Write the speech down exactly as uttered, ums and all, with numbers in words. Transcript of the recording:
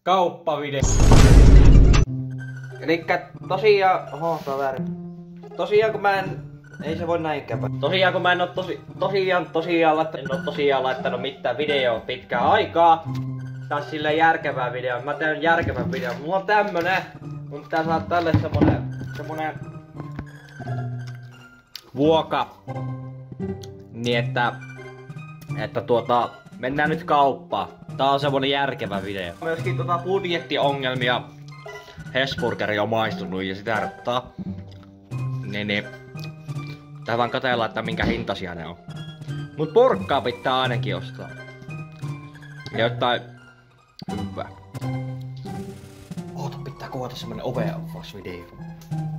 kauppavideo. Elikkä tosiaan... Oho, tää on väärin. Tosiaan kun mä en... Ei se voi näin käydä. Tosiaan kun mä en oo tosi... Tosiaan tosiaan laittanut... En oo tosiaan laittanut mitään videoa pitkään aikaa. Taas silleen järkevää video. Mä teen järkevän video. Mulla on tämmönen. Mun pitää saada tälle semmonen... Semmonen... Vuoka. Niin että... Että tuota... Mennään nyt kauppaan. Tää on semmonen järkevä video. Myöskin tota budjettiongelmia. Hesburgeri on maistunut ja sitä erottaa. Niin niin. Tää vaan katsellaan, että minkä hintaisia ne on. Mut porkkaa pitää ainakin ostaa. Ja jotain... Hyvä. Oota, pitää kuvata semmonen oveavausvideo.